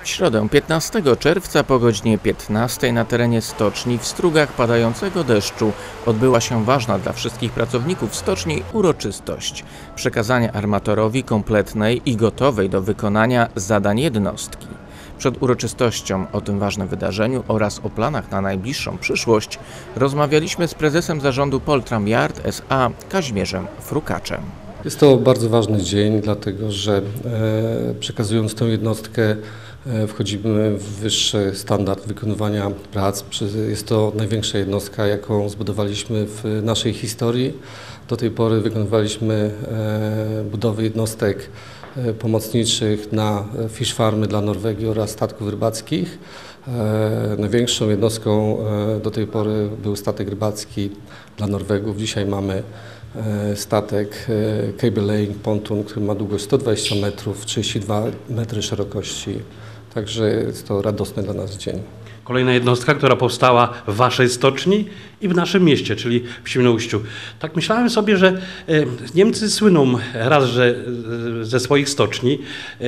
W środę 15 czerwca po godzinie 15 na terenie stoczni w strugach padającego deszczu odbyła się ważna dla wszystkich pracowników stoczni uroczystość przekazania armatorowi kompletnej i gotowej do wykonania zadań jednostki. Przed uroczystością o tym ważnym wydarzeniu oraz o planach na najbliższą przyszłość rozmawialiśmy z prezesem zarządu Poltram Yard S.A. Kazimierzem Frukaczem. Jest to bardzo ważny dzień, dlatego że przekazując tę jednostkę wchodzimy w wyższy standard wykonywania prac. Jest to największa jednostka, jaką zbudowaliśmy w naszej historii. Do tej pory wykonywaliśmy budowę jednostek pomocniczych na fish farmy dla Norwegii oraz statków rybackich. Największą jednostką do tej pory był statek rybacki dla Norwegów. Dzisiaj mamy statek Cable Laying Pontoon, który ma długość 120 metrów, 32 metry szerokości. Także jest to radosny dla nas dzień. Kolejna jednostka, która powstała w waszej stoczni i w naszym mieście, czyli w Świnoujściu. Tak myślałem sobie, że Niemcy słyną raz, że ze swoich stoczni,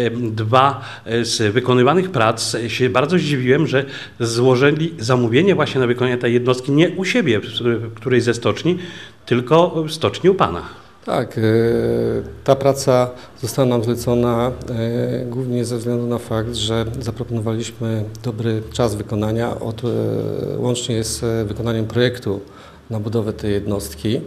dwa z wykonywanych prac. Się bardzo zdziwiłem, że złożyli zamówienie właśnie na wykonanie tej jednostki nie u siebie, w którejś ze stoczni, tylko w stoczni u pana. Tak, ta praca została nam zlecona głównie ze względu na fakt, że zaproponowaliśmy dobry czas wykonania łącznie z wykonaniem projektu na budowę tej jednostki.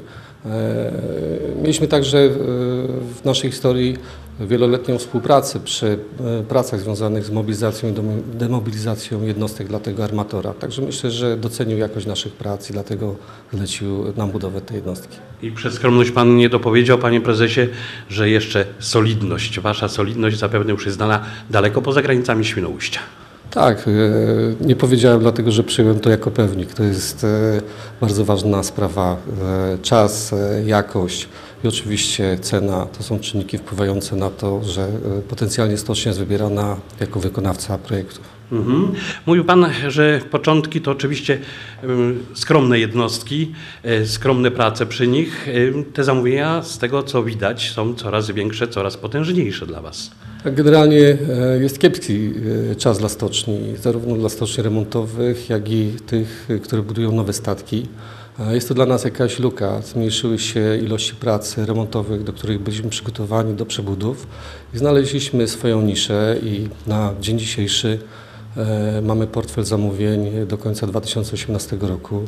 Mieliśmy także w naszej historii wieloletnią współpracę przy pracach związanych z mobilizacją i demobilizacją jednostek dla tego armatora. Także myślę, że docenił jakość naszych prac i dlatego zlecił nam budowę tej jednostki. I przez skromność pan nie dopowiedział, panie prezesie, że jeszcze solidność, wasza solidność zapewne już jest znana daleko poza granicami Świnoujścia. Tak, nie powiedziałem dlatego, że przyjąłem to jako pewnik. To jest bardzo ważna sprawa. Czas, jakość i oczywiście cena to są czynniki wpływające na to, że potencjalnie stocznia jest wybierana jako wykonawca projektów. Mówił pan, że początki to oczywiście skromne jednostki, skromne prace przy nich. Te zamówienia, z tego co widać, są coraz większe, coraz potężniejsze dla was. Generalnie jest kiepski czas dla stoczni, zarówno dla stoczni remontowych, jak i tych, które budują nowe statki. Jest to dla nas jakaś luka, zmniejszyły się ilości prac remontowych, do których byliśmy przygotowani do przebudów i znaleźliśmy swoją niszę i na dzień dzisiejszy mamy portfel zamówień do końca 2018 roku.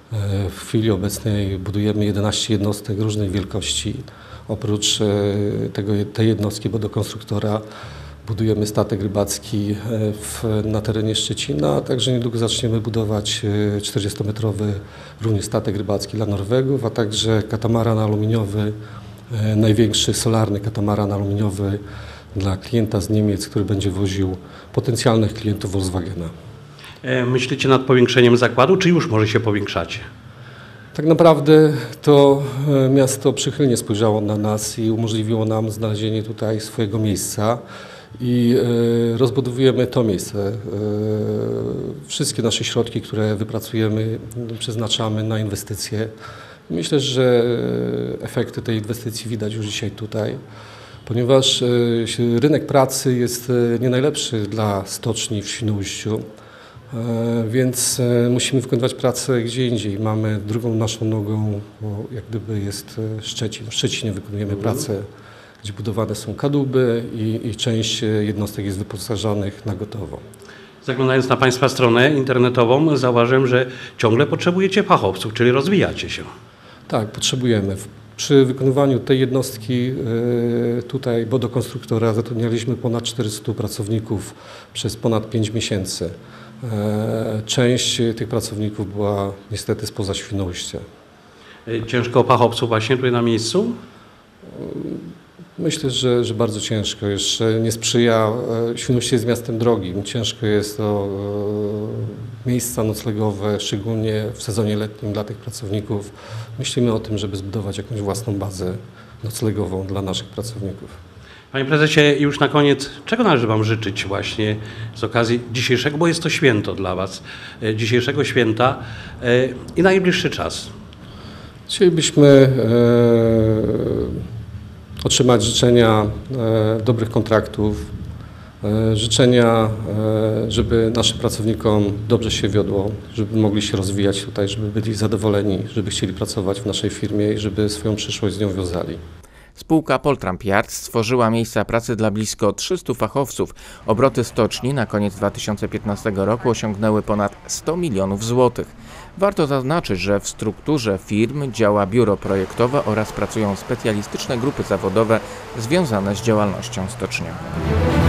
W chwili obecnej budujemy 11 jednostek różnej wielkości. Oprócz tej jednostki, bo do konstruktora budujemy statek rybacki na terenie Szczecina, a także niedługo zaczniemy budować 40-metrowy również statek rybacki dla Norwegów, a także katamaran aluminiowy, największy solarny katamaran aluminiowy dla klienta z Niemiec, który będzie woził potencjalnych klientów Volkswagena. Myślicie nad powiększeniem zakładu, czy już może się powiększacie? Tak naprawdę to miasto przychylnie spojrzało na nas i umożliwiło nam znalezienie tutaj swojego miejsca i rozbudowujemy to miejsce. Wszystkie nasze środki, które wypracujemy, przeznaczamy na inwestycje. Myślę, że efekty tej inwestycji widać już dzisiaj tutaj, ponieważ rynek pracy jest nie najlepszy dla stoczni w Świnoujściu. Więc musimy wykonywać pracę gdzie indziej. Mamy drugą naszą nogą, bo jak gdyby jest Szczecin. W Szczecinie wykonujemy pracę, gdzie budowane są kadłuby i część jednostek jest wyposażonych na gotowo. Zaglądając na państwa stronę internetową, zauważyłem, że ciągle potrzebujecie fachowców, czyli rozwijacie się. Tak, potrzebujemy. Przy wykonywaniu tej jednostki tutaj, bo do konstruktora zatrudnialiśmy ponad 400 pracowników przez ponad 5 miesięcy. Część tych pracowników była niestety spoza Świnoujścia. Ciężko o fachowców właśnie tutaj na miejscu? Myślę, że bardzo ciężko. Jeszcze nie sprzyja, Świnoujście jest miastem drogim. Ciężko jest o miejsca noclegowe, szczególnie w sezonie letnim dla tych pracowników. Myślimy o tym, żeby zbudować jakąś własną bazę noclegową dla naszych pracowników. Panie prezesie, już na koniec, czego należy wam życzyć właśnie z okazji dzisiejszego, bo jest to święto dla was, dzisiejszego święta i najbliższy czas? Chcielibyśmy otrzymać życzenia dobrych kontraktów, życzenia, żeby naszym pracownikom dobrze się wiodło, żeby mogli się rozwijać tutaj, żeby byli zadowoleni, żeby chcieli pracować w naszej firmie i żeby swoją przyszłość z nią wiązali. Spółka Poltramp Yard stworzyła miejsca pracy dla blisko 300 fachowców. Obroty stoczni na koniec 2015 roku osiągnęły ponad 100 milionów złotych. Warto zaznaczyć, że w strukturze firm działa biuro projektowe oraz pracują specjalistyczne grupy zawodowe związane z działalnością stoczniową.